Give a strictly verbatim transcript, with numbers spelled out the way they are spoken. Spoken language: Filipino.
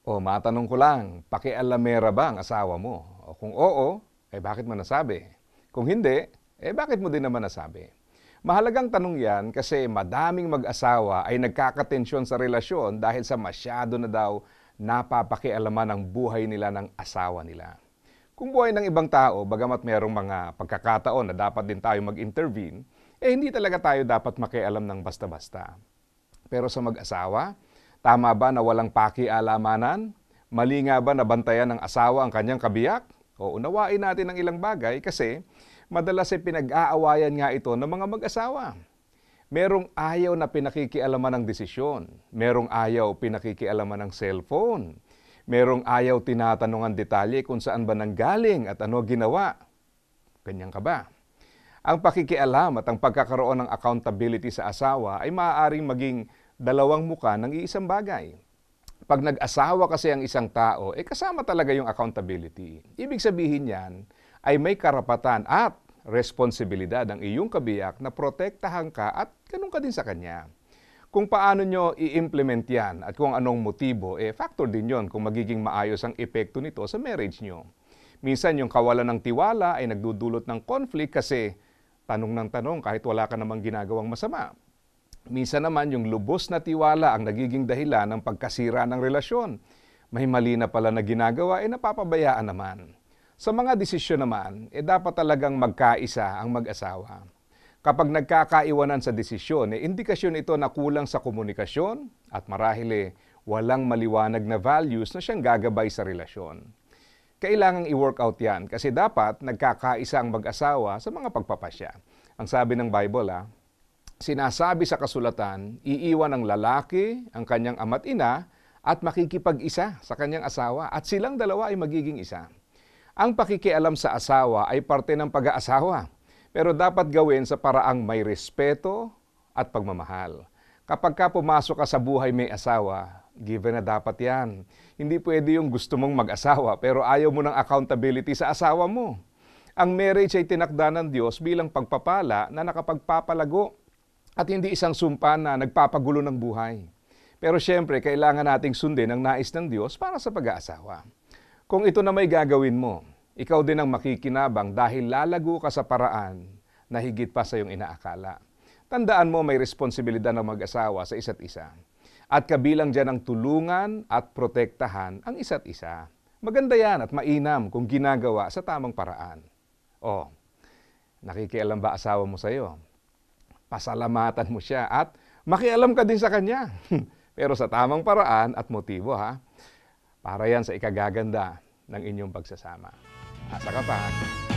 O matanong ko lang, pakialamera ba ang asawa mo? O kung oo, eh bakit mo nasabi? Kung hindi, eh bakit mo din naman nasabi? Mahalagang tanong yan kasi madaming mag-asawa ay nagkakatensyon sa relasyon dahil sa masyado na daw napapakialaman ang buhay nila ng asawa nila. Kung buhay ng ibang tao, bagamat mayroong mga pagkakataon na dapat din tayo mag-intervene, eh hindi talaga tayo dapat makialam ng basta-basta. Pero sa mag-asawa, tama ba na walang pakialamanan? Mali nga ba na bantayan ng asawa ang kanyang kabiyak? O unawain natin ang ilang bagay kasi madalas ay pinag-aawayan nga ito ng mga mag-asawa. Merong ayaw na pinakikialaman ng desisyon. Merong ayaw pinakikialaman ng cellphone. Merong ayaw tinatanungan detalye kung saan ba nanggaling at ano ginawa. Ganyan ka ba? Ang pakikialam at ang pagkakaroon ng accountability sa asawa ay maaaring maging dalawang muka ng iisang bagay. Pag nag-asawa kasi ang isang tao, eh kasama talaga yung accountability. Ibig sabihin yan ay may karapatan at responsibilidad ang iyong kabiyak na protektahan ka at ganun ka din sa kanya. Kung paano nyo i-implement yan at kung anong motibo, eh factor din yon kung magiging maayos ang epekto nito sa marriage nyo. Minsan yung kawalan ng tiwala ay nagdudulot ng conflict kasi tanong ng tanong kahit wala ka namang ginagawang masama. Minsan naman yung lubos na tiwala ang nagiging dahilan ng pagkasira ng relasyon. May mali na pala na ginagawa, eh napapabayaan naman. Sa mga desisyon naman, eh dapat talagang magkaisa ang mag-asawa. Kapag nagkakaiwanan sa desisyon, eh indikasyon ito na kulang sa komunikasyon at marahil eh walang maliwanag na values na siyang gagabay sa relasyon. Kailangang i-work out yan kasi dapat nagkakaisa ang mag-asawa sa mga pagpapasya. Ang sabi ng Bible, ah, sinasabi sa kasulatan, iiwan ng lalaki ang kanyang ama't ina at makikipag-isa sa kanyang asawa at silang dalawa ay magiging isa. Ang pakikialam sa asawa ay parte ng pag-aasawa, pero dapat gawin sa paraang may respeto at pagmamahal. Kapag ka pumasok ka sa buhay may asawa, given na dapat yan. Hindi pwede yung gusto mong mag-asawa pero ayaw mo ng accountability sa asawa mo. Ang marriage ay tinakda ng Diyos bilang pagpapala na nakapagpapalago at hindi isang sumpa na nagpapagulo ng buhay. Pero siyempre, kailangan nating sundin ang nais ng Diyos para sa pag-aasawa. Kung ito na may gagawin mo, ikaw din ang makikinabang dahil lalago ka sa paraan na higit pa sa iyong inaakala. Tandaan mo may responsibilidad ng mag-asawa sa isa't isa. At kabilang dyan ang tulungan at protektahan ang isa't isa. Maganda yan at mainam kung ginagawa sa tamang paraan. O, nakikialam ba asawa mo sa iyo? Pasalamatan mo siya at makialam ka din sa kanya. Pero sa tamang paraan at motibo ha. Para yan sa ikagaganda ng inyong pagsasama. Asa ka pa.